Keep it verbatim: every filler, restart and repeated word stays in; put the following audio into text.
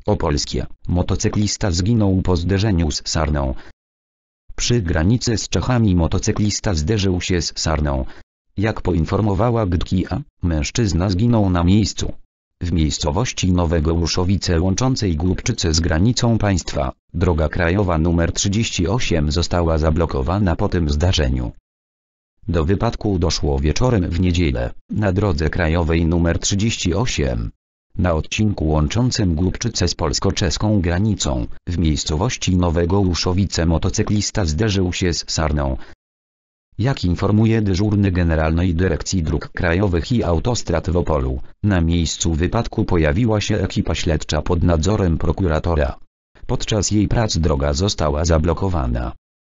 Opolskie. Motocyklista zginął po zderzeniu z sarną. Przy granicy z Czechami motocyklista zderzył się z sarną. Jak poinformowała G D K I A, mężczyzna zginął na miejscu. W miejscowości Nowego Luszowice łączącej Głubczyce z granicą państwa, droga krajowa nr trzydzieści osiem została zablokowana po tym zdarzeniu. Do wypadku doszło wieczorem w niedzielę, na drodze krajowej nr trzydzieści osiem. Na odcinku łączącym Głubczyce z polsko-czeską granicą, w miejscowości Nowego Luszowice motocyklista zderzył się z sarną. Jak informuje dyżurny Generalnej Dyrekcji Dróg Krajowych i Autostrad w Opolu, na miejscu wypadku pojawiła się ekipa śledcza pod nadzorem prokuratora. Podczas jej prac droga została zablokowana.